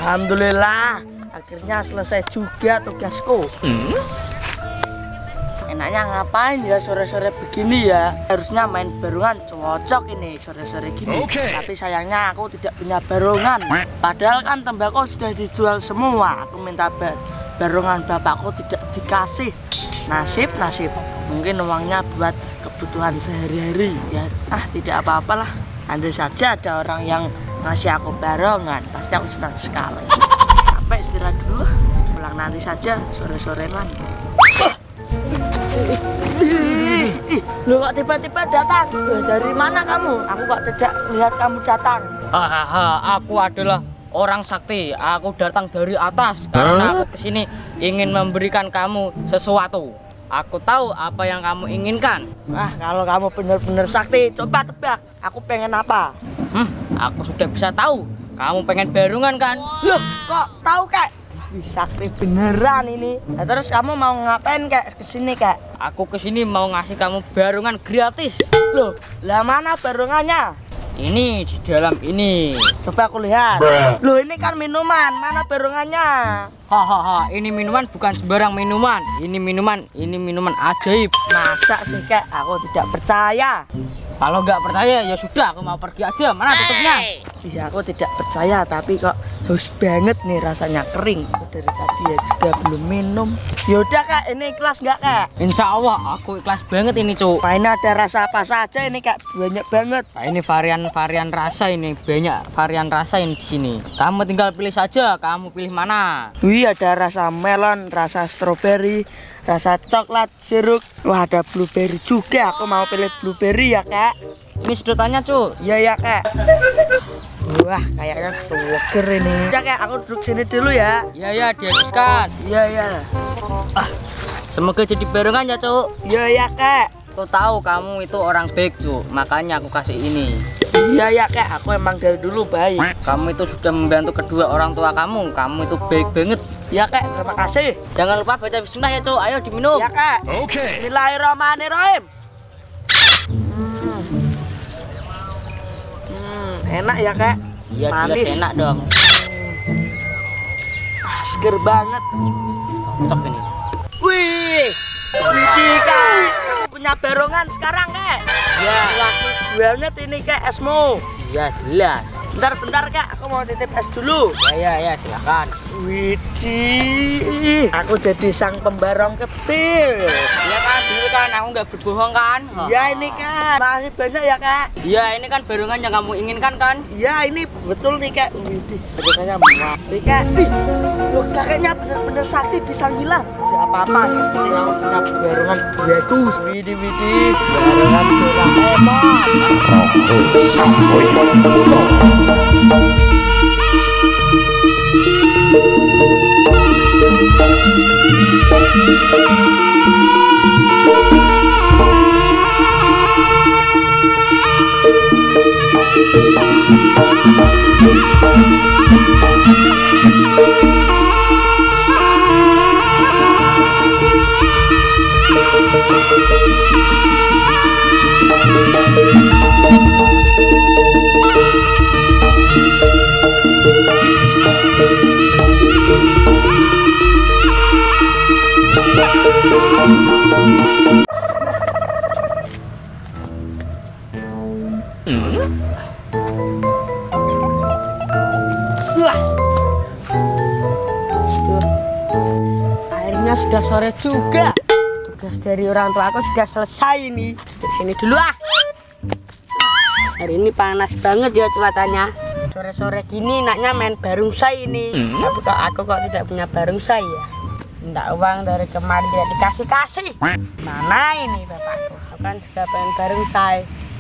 Alhamdulillah, akhirnya selesai juga tugasku. Enaknya ngapain ya sore-sore begini ya? Harusnya main barongan cocok ini sore-sore gini. Tapi sayangnya aku tidak punya barongan. Padahal kan tembakau sudah dijual semua. Aku minta barongan bapakku tidak dikasih. Nasib. Mungkin uangnya buat kebutuhan sehari-hari ya. Tidak apa-apalah. Andai saja ada orang yang ngasih aku barongan, pasti aku senang sekali. Sampai istirahat dulu. Pulang nanti saja sore-sorean. Loh kok tiba-tiba datang? Dari mana kamu? Aku kok tidak lihat kamu datang. Aku adalah orang sakti. Aku datang dari atas karena aku kesini ingin memberikan kamu sesuatu. Aku tahu apa yang kamu inginkan. Kalau kamu benar-benar sakti, coba tebak. Aku pengen apa? Aku sudah bisa tahu. Kamu pengen barongan kan? Loh, kok tahu kak? Sakti beneran ini. Nah, terus kamu mau ngapain kak kesini kak? Aku kesini mau ngasih kamu barongan gratis. Loh, lah mana barongannya? Ini di dalam ini. Coba aku lihat. Loh, ini kan minuman. Mana barongannya? Ini minuman bukan sembarang minuman. Ini minuman ajaib. Masa sih kak? Aku tidak percaya. Kalau nggak percaya ya sudah, aku mau pergi aja. Mana tutupnya? Iya, aku tidak percaya, tapi kok haus banget nih, rasanya kering. Dari tadi ya juga belum minum. Yaudah kak, ini ikhlas nggak kak? Insya Allah aku ikhlas banget ini cuk. Ini ada rasa apa saja ini kak? Banyak banget. Nah, ini varian rasa ini, banyak varian rasa ini di sini. Kamu tinggal pilih saja, kamu pilih mana? Wih, ada rasa melon, rasa stroberi, rasa coklat, jeruk. Wah, ada blueberry juga. Aku mau pilih blueberry ya kak. Ini sedotannya cuk. Iya ya kak. Wah, kayaknya seger ini. Udah kak, aku duduk sini dulu ya. Iya dihabiskan. Iya. Semoga jadi barongan ya cuk. Iya kak. Aku tahu kamu itu orang baik cuk, makanya aku kasih ini. Iya kak, aku emang dari dulu baik. Kamu itu sudah membantu kedua orang tua kamu itu baik banget. Iya kak, terima kasih. Jangan lupa baca bismillah ya cuk, ayo diminum. Iya kak. Bismillahirrahmanirrahim. Enak ya kak? Iya jelas enak dong. Seger banget. Cocok ini. Wih kak, punya barongan sekarang kak. Ya. Laku banget ini kak esmu. Iya jelas. Bentar kak, aku mau titip es dulu. Ya silakan. Widih, aku jadi sang pembarong kecil. Iya kan, dulu kan aku nggak berbohong kan. Iya ini kak, makasih banyak ya kak. Iya ini kan barongan yang kamu inginkan kan. Iya ini betul nih kak. Widih, barongannya murah. Nih kak, loh kakeknya bener-bener sakti bisa ngilang. Apa-apa, yang penting aku punya barongan bagus. Widih, barongan Doraemon. Akhirnya sudah sore juga. Tugas dari orang tua aku sudah selesai nih. Di sini dulu ah. Hari ini panas banget ya cuacanya. Sore-sore gini naknya main barongsai ini. Tapi kok aku kok tidak punya barongsai ya. Minta uang dari kemarin tidak dikasih-kasih. Mana ini bapakku? Aku kan juga pengen barongsai.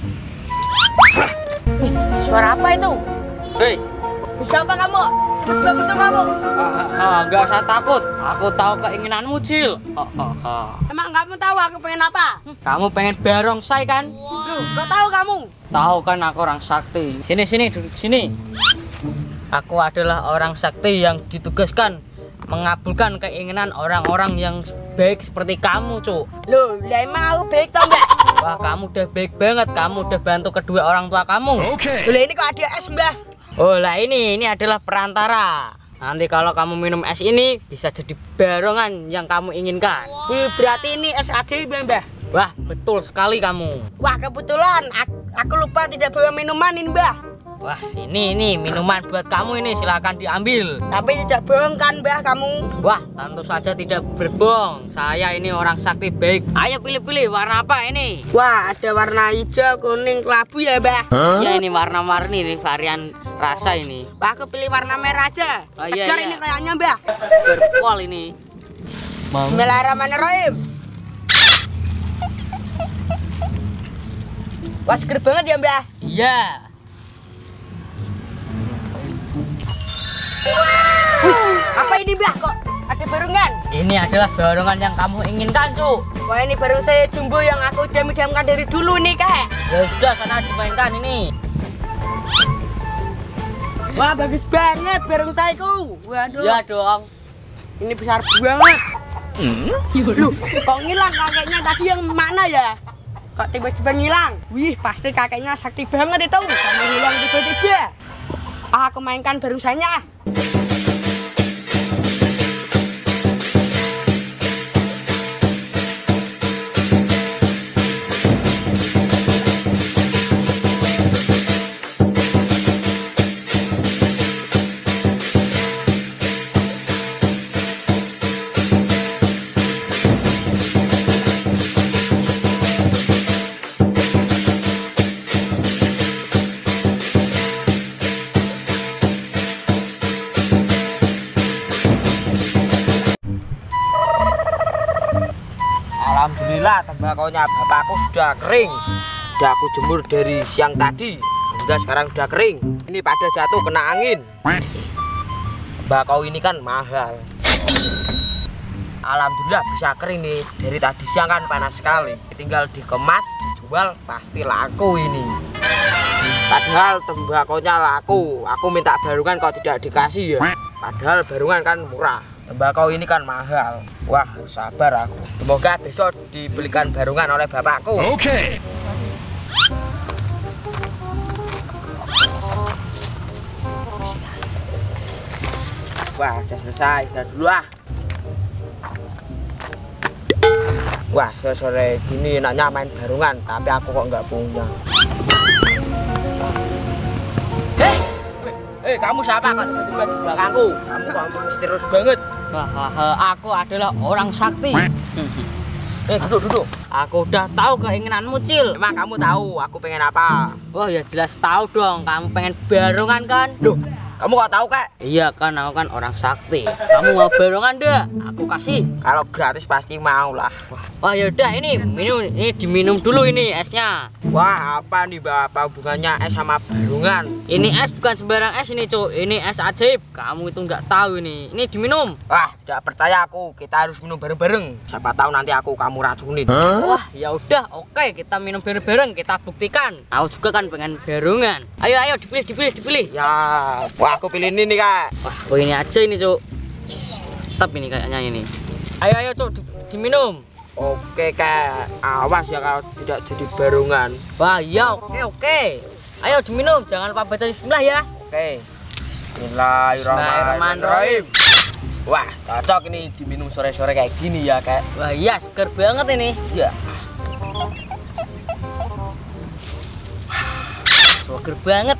Suara apa itu? Hei, siapa kamu? Cepat betul kamu. Nggak usah takut. Aku tahu keinginanmu, Cil. Emang kamu tahu aku pengen apa? Kamu pengen barongsai kan? Loh, kok tahu kamu? Tahu kan aku orang sakti. Sini, duduk sini. Aku adalah orang sakti yang ditugaskan mengabulkan keinginan orang-orang yang baik seperti kamu, Cuk. Loh, lah emang aku baik tau nggak? Wah, kamu udah baik banget. Kamu udah bantu kedua orang tua kamu. Loh, ini kok ada es, Mbah? Oh lah ini adalah perantara. Nanti kalau kamu minum es ini bisa jadi barongan yang kamu inginkan. Wih, berarti ini es ajaib ya, Mbah? Wah, betul sekali kamu. Wah, kebetulan aku lupa tidak bawa minuman ini, Mbah. Wah, ini minuman buat kamu ini, silakan diambil. Tapi tidak bohong kan, Mbah, kamu? Wah, tentu saja tidak berbohong. Saya ini orang sakti baik. Ayo pilih-pilih warna apa ini? Wah, ada warna hijau, kuning, kelabu ya, Mbah? Ya ini warna-warni nih, varian rasa ini. Wah, aku pilih warna merah aja. Oh, iya, Segar iya. ini kayaknya, Mbah. Berpol ini. Bismillahirrahmanirrahim. Wah, seger banget ya, Mbah. Iya. Apa ini, Mbah? Kok ada barungan? Ini adalah barongan yang kamu inginkan, Cuk. Wah, ini baru saya jumbo yang aku udah idamkan dari dulu nih, Kak. Ya sudah, sana dimainkan ini. Wah, bagus banget barung sayaku. Waduh. Ya dong. Ini besar banget. Loh, kok ngilang kakeknya tadi yang mana ya? Kok tiba-tiba ngilang? Wih, pasti kakeknya sakti banget itu. Sama hilang tiba-tiba. Aku mainkan barusanya. Alhamdulillah tembakonya bapakku sudah kering. Sudah aku jemur dari siang tadi. Hingga sekarang sudah kering. Ini pada jatuh kena angin. Tembakau ini kan mahal. Alhamdulillah bisa kering nih. Dari tadi siang kan panas sekali. Tinggal dikemas, dijual pasti laku ini. Padahal tembakonya laku. Aku minta barungan kok tidak dikasih ya. Padahal barungan kan murah. Tembakau ini kan mahal. Wah, harus sabar aku. Semoga besok dibelikan barungan oleh bapakku. Oke. Wah, udah selesai. Istirahat dulu ah. Wah, sore-sore gini enaknya main barungan, tapi aku kok nggak punya. Kamu siapa kok tiba-tiba di belakangku? Kamu kok misterius banget. Aku adalah orang sakti. Duduk. Aku udah tahu keinginanmu, Cil. Emang kamu tahu aku pengen apa? Wah, ya jelas tahu dong. Kamu pengen barongan kan? Loh, kamu kok tahu, Kak? Iya kan, aku kan orang sakti. Kamu mau barongan deh? Aku kasih. Kalau gratis pasti mau lah. Wah, yaudah ini minum, ini diminum dulu ini esnya. Wah, apa nih, Mbak? Apa hubungannya es sama barungan? Ini es bukan sembarang es ini, Cuk. Ini es ajaib. Kamu itu nggak tahu ini. Ini diminum. Wah, tidak percaya aku. Kita harus minum bareng-bareng. Siapa tahu nanti kamu racunin. Wah, ya udah, oke, kita minum bareng-bareng, kita buktikan. Aku juga kan pengen barongan. Ayo, dipilih. Ya, wah aku pilih ini nih, Kak. Wah, ini aja ini, Cuk. Tetap ini kayaknya ini. Ayo, Cuk, diminum. Oke, Kak. Awas ya kalau tidak jadi barongan. Wah, iya, oke. Ayo diminum, jangan lupa baca bismillah ya. Oke. Bismillahirrahmanirrahim. Wah, cocok ini diminum sore-sore kayak gini ya, Kak. Wah, iya, seger banget ini. Ya. Seger banget.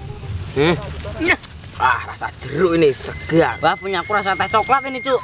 Rasa jeruk ini segar. Wah, punya aku rasa teh coklat ini, Cuk.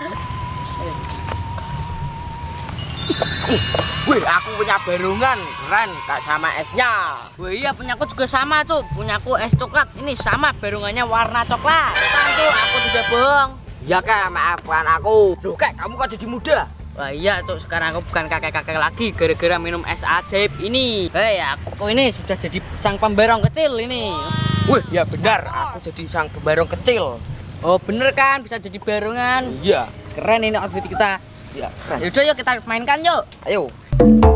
Wih, aku punya barungan keren, Kak, sama esnya. Wah, iya, punya aku juga sama, Cuk. Punya aku es coklat ini sama, barungannya warna coklat. Bukan, Cuk, aku tidak bohong. Ya, Kak, maafkan aku. Loh, Kak, kamu kok jadi muda? Wah, iya, Cuk, sekarang aku bukan kakek-kakek lagi gara-gara minum es ajaib ini. Aku ini sudah jadi sang pembarong kecil ini. Wih, ya benar, aku jadi sang pembarong kecil. Oh, bener kan, bisa jadi barongan. Iya. Keren ini outfit kita. Ya, keren. Yaudah, yuk kita mainkan yuk. Ayo.